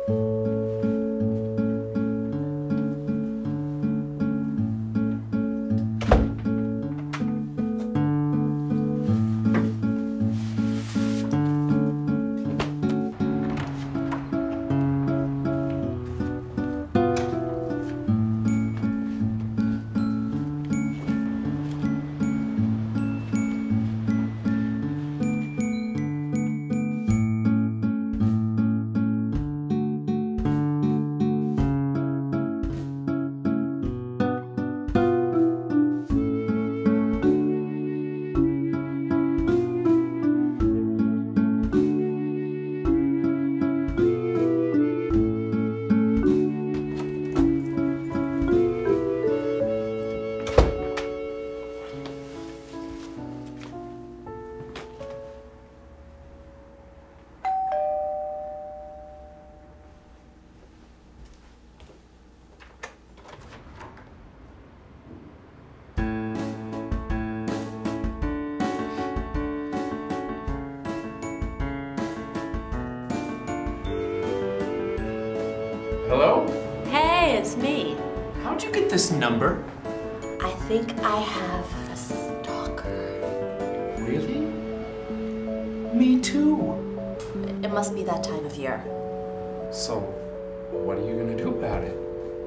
Hello? Hey, it's me. How'd you get this number? I think I have a stalker. Really? Me too. It must be that time of year. So, what are you gonna do about it?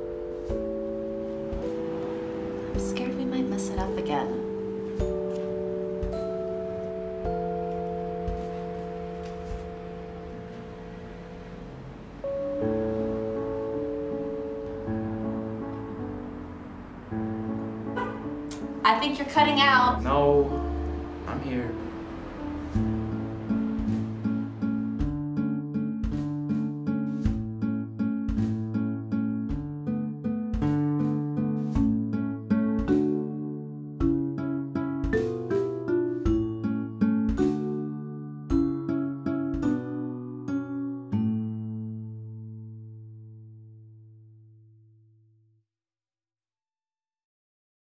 I'm scared we might mess it up again. I think you're cutting out. No, I'm here.